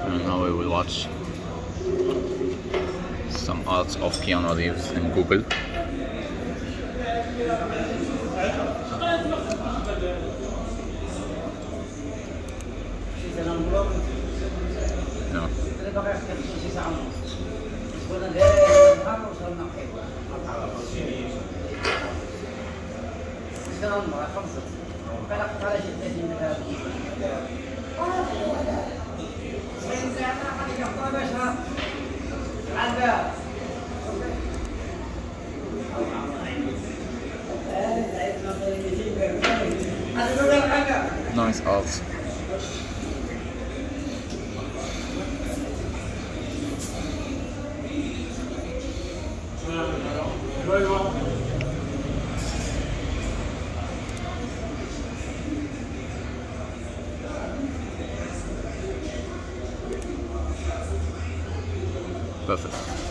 And now we will watch some ads of Keanu Reeves in Google. No. Nice ads. Perfect.